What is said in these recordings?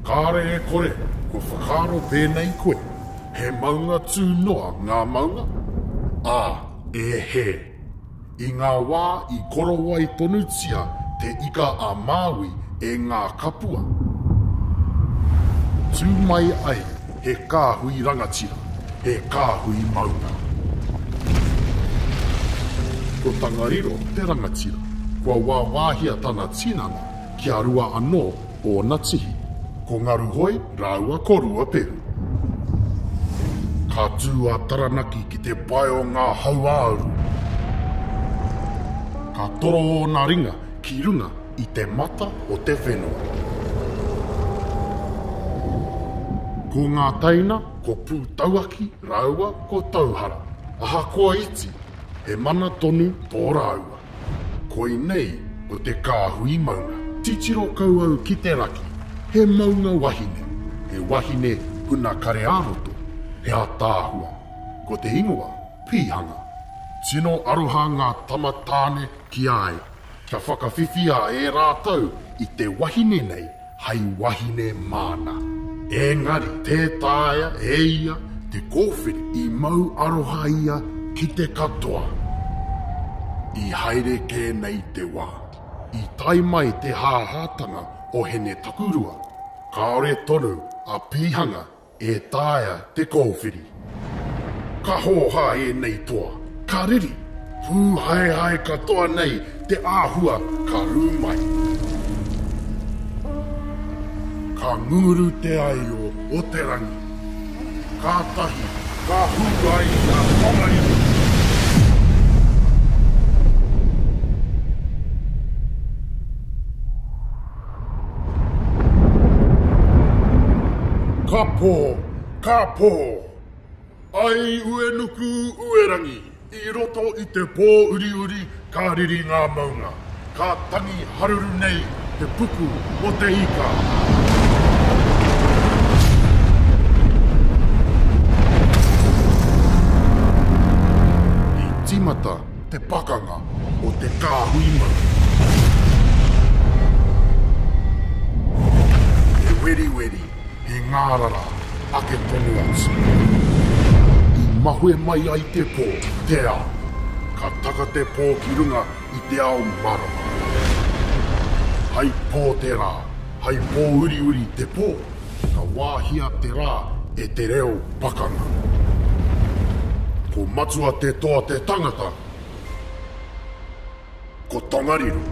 Kāre e kore, ko whakaro pēnei koe. He maunga tū noa ngā maunga. E he. I ngā wā I korowai tonutia te ika a Māui e ngā kapua. Tū mai ai he kāhui rangatira, he kāhui maunga. Ko Tangariro te rangatira, kua wāwāhia tana tinana ki a rua anō o na tihi. Ko Ngaruhoi rāua korua peru. Ka tū a taranaki ki te pai o ngā hauāuru. Ka toro o ngā ringa ki runga I te mata o te whenua. Ko ngā taina, ko pūtauaki, rāua, ko tauhara. Aha koa iti, he mana tonu tō rāua. Koi nei o te kāhui maunga. Titiro kauau ki te raki. He maunga wahine. He wahine puna kare āroto. He atāhua. Ko te ingoa, pīhanga. Tino aroha ngā tamatāne ki ai. Kia whakawhiwhia e rātau I te wahine nei, hei wahine māna. Engari, te tāia, e ia, te kōwhiri I mau aroha ia ki te katoa. I haere kē nei te wā. I tai mai te hāhātanga o hene takurua. Kāore tonu a pīhanga e tāia te kōwhiri. Ka hōhā e nei toa, ka riri. Pū hai katoa nei te āhua ka rūmai. Ka nguru te ai o te rangi. Ka tahi, ka hukai ngā whangairi. Ka pō. Ai uenuku uerangi. I roto I te pō uri ka riri ngā maunga. Ka tangi haruru nei te puku o te ika. I timata te pakanga o te kāhui maunga. He weri, he ngārara, ake tonu atu. Mahue mai ai te pō, te ao. Ka taka te pō ki runga I te ao marama. Hai pō te rā, hai pō uri te pō. Ka wāhia te rā e te reo pakanga. Ko matua te toa te tangata. Ko Tangariro.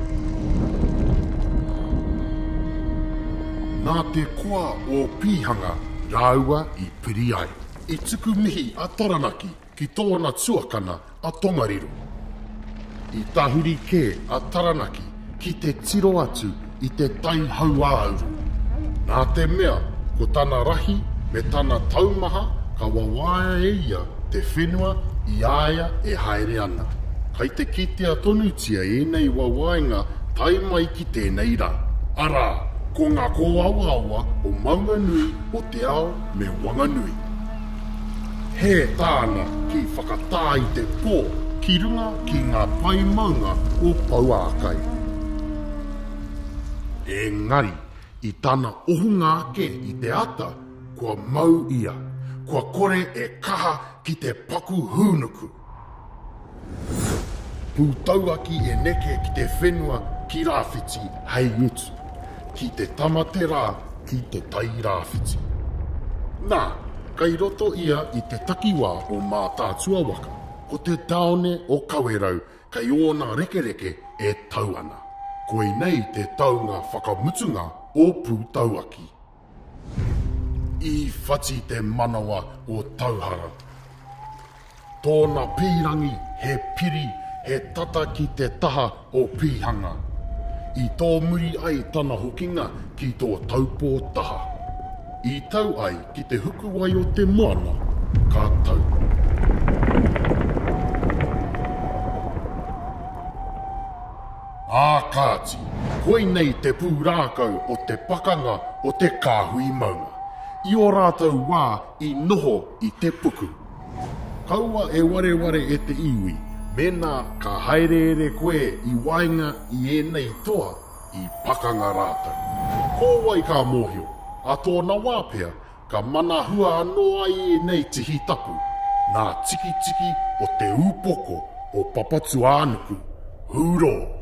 Nā te koa o pīhanga rāua I piri ai. I tuku mihi a taranaki ki tōna tuakana a Tangariro. I tahuri kē a taranaki ki te tiro atu I te tai hauāuru. Nā te mea, ko tana rahi me tana taumaha ka wawaia e ia te whenua I aia e haere ana. Kai te kitea tonutia e nei wawainga tai mai ki tēnei rā. Arā, ko ngā kōaua o maunga nui o te ao me wanga nui. He tāna ki whakatāi te pō ki runga ki ngā pai maunga o Pauākai. Engari, I tāna ohunga ake I te ata, kua mau ia, kua kore e kaha ki te paku hūnuku. Pūtauaki e neke ki te whenua ki rāwhiti hei utu, ki te tamate rā ki te tai rāwhiti. Nā, kai roto ia I te takiwā o mātātua waka, ko te taone o Kawerau, kai ōna rekereke e tau ana. Koe nei te taunga whakamutunga o Pūtauaki. I whati te manawa o Tauhara. Tōna pīrangi he piri he tata ki te taha o pīhanga. I tō muri ai tana hokinga ki tō taupō taha. I tau ai ki te hukuwai o te moana, ka tau. Kāti, koe nei te pūrākau o te pakanga o te kāhui maunga. I o rātou wā I noho I te puku. Kaua e ware e te iwi, mena ka haereere koe I wainga I enei toa I pakanga rātou. Kōwai ka mōhio. A tōna wāpea, ka mana hua anoa I nei tihi tapu, nā tiki tiki o te upoko o Papatu Ānuku. Huro!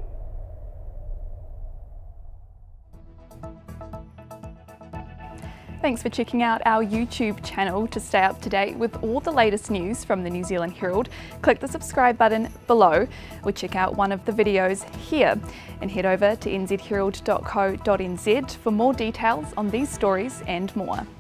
Thanks for checking out our YouTube channel. To stay up to date with all the latest news from the New Zealand Herald, click the subscribe button below or check out one of the videos here, and head over to nzherald.co.nz for more details on these stories and more.